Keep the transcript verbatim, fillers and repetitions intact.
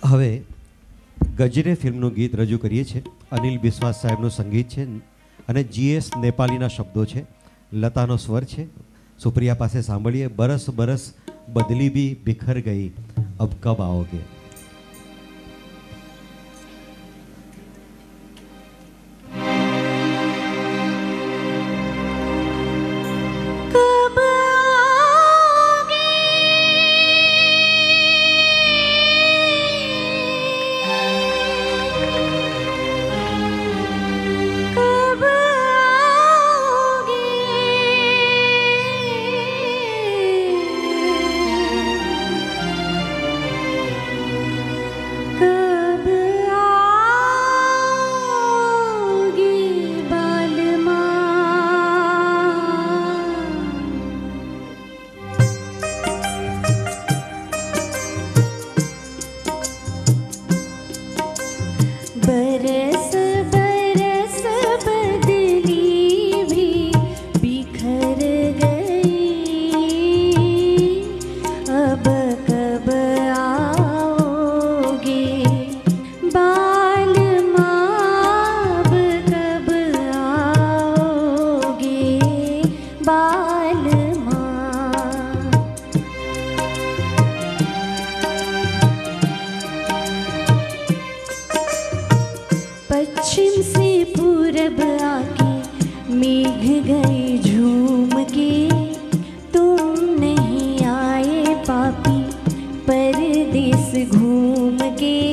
હવે ગજરે ફિલ્મનું ગીત રજૂ કરીએ છીએ. અનિલ બિસ્વાસ સાહેબનું સંગીત છે અને જીએસ નેપાલીના શબ્દો છે, લતાનો સ્વર છે. સુપ્રિયા પાસે સાંભળીએ. બરસ બરસ બદલી બી બિખર ગઈ, અબ કબ आओगे. पश्चिम से पूरब आके मेघ गए झूम के, तुम नहीं आए पापी परदेस घूम के.